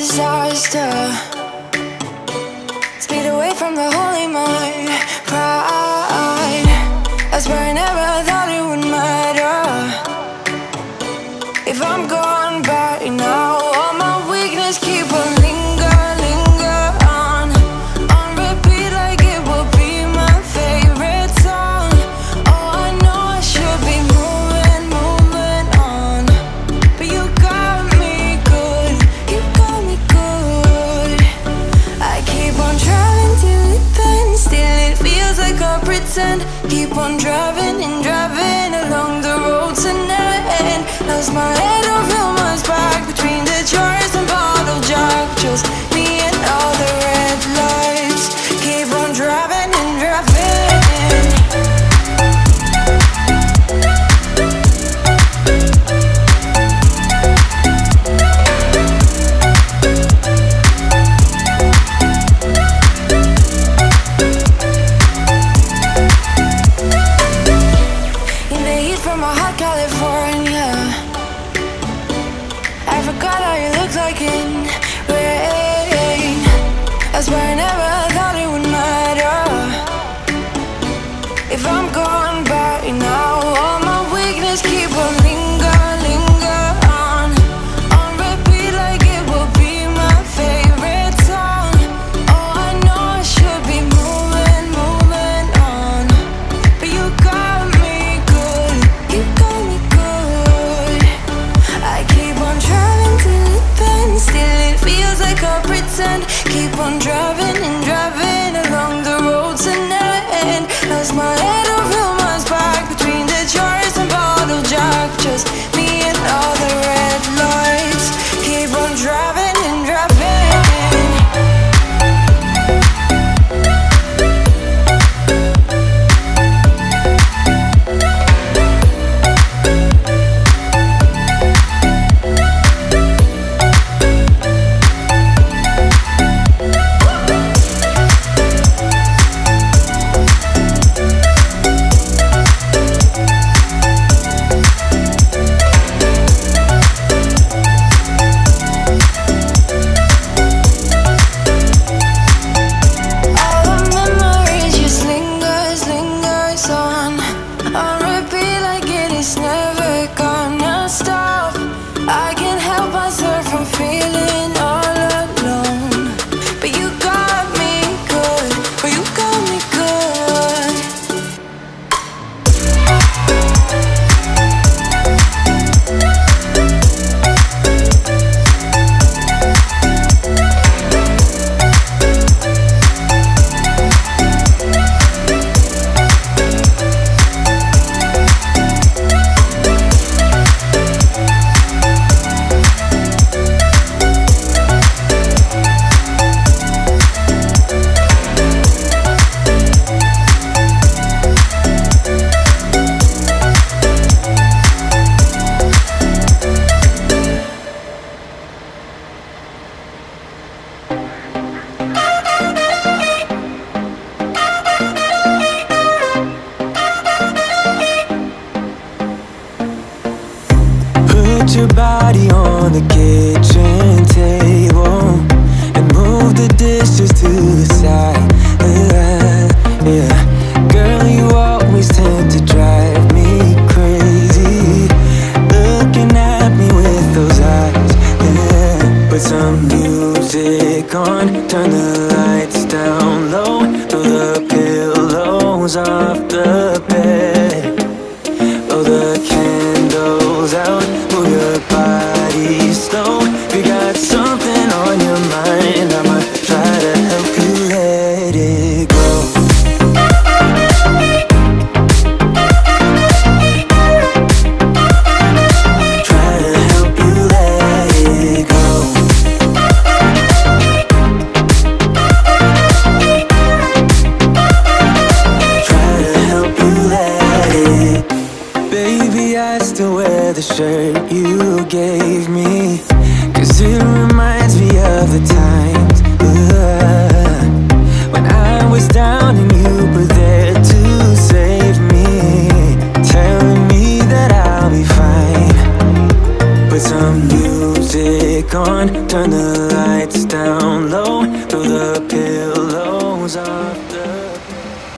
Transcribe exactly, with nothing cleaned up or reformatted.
disaster. Speed away from the holy mind. Pride, I swear I never thought it would matter. If I'm gone by now, all my weakness keep on linger, linger on. On repeat like it will be my favorite song. Oh, I know I should be moving, moving on, but you got me good, you got me good. I keep on driving till it bends, still it feels like I pretend. Keep on driving and driving along the road to never end. Lost my head over my back between the jars and bottle jack. Just me and all the red lights. Keep on driving and driving. In the heat from a hot California, I forgot how you look like in rain. I swear I never thought it would matter. If I'm gone by now, all my weakness keep on linger, linger on. On repeat like it will be my favorite song. Oh, I know I should be moving, moving on, but you got me good, you got me good. I keep on driving till it bends, still it feels like I pretend. Keep on driving and driving along the road to never end. Lost my head over my back between the jars and bottle jack. Just me and all the red lights. Keep on driving and driving. Your body on the kitchen table and move the dishes to the side. Yeah, yeah. Girl, you always tend to drive me crazy, looking at me with those eyes. Yeah, put some music on, turn the lights down low, throw the pillows off the